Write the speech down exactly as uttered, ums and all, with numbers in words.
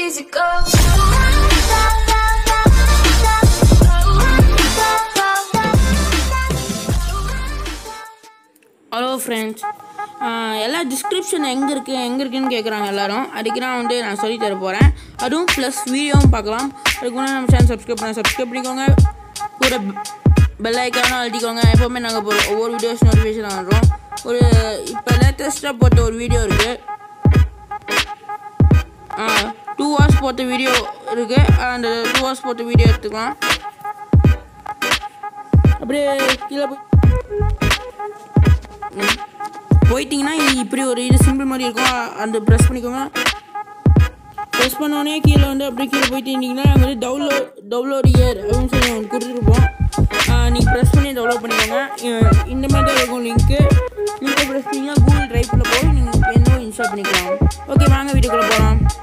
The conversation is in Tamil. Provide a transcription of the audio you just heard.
easy go. ஹலோ ஃப்ரெண்ட்ஸ், எல்லா டிஸ்கிரிப்ஷன் எங்கே இருக்குது எங்கே இருக்குதுன்னு கேட்குறாங்க எல்லோரும். அதுக்கு நான் வந்து நான் சொல்லி தர போகிறேன். அதுவும் ப்ளஸ் வீடியோவும் பார்க்கலாம். அதுக்கு முன்னாடி நம்ம சேனல் சப்ஸ்கிரைப் பண்ண சப்ஸ்கிரைப் பண்ணிக்கோங்க. கூட பெல் ஐக்கானும் அழுத்திக்கோங்க. எப்போவுமே நாங்கள் போகிற ஒவ்வொரு வீடியோஸ் நோட்டிஃபிகேஷன் ஆகிறோம். ஒரு இப்போ லேட்டஸ்ட்டாக போட்ட ஒரு வீடியோ இருக்குது. டூ ஹவர்ஸ் போட்ட வீடியோ இருக்குது. அந்த டூ ஹவர்ஸ் போட்ட வீடியோ எடுத்துக்கலாம். அப்படியே கீழே போய் போயிட்டிங்கன்னா இப்படி ஒரு இது சிம்பிள் மாதிரி இருக்கும். அந்த ப்ரெஸ் பண்ணிக்கோங்க. ப்ரெஸ் பண்ணோடனே கீழே வந்து அப்படியே கீழே போயிட்டீங்கன்னா அங்கே வந்து டவுன்லோட் டவுன்லோட் இயர் அப்படின்னு சொல்லி ஒன்று கொடுத்துருப்போம். நீங்கள் ப்ரெஸ் பண்ணி டவுன்லோட் பண்ணிக்கோங்க. இந்த மாதிரி தான் இருக்கும் லிங்க்கு. லிங்கை ப்ரெஸ் பண்ணிங்கன்னா கூகுள் ட்ரைவில் போய் நீங்கள் வேணும் இன்ஸ்டால் பண்ணிக்கலாம். ஓகே, வாங்க வீடியோக்குள்ளே போகலாம்.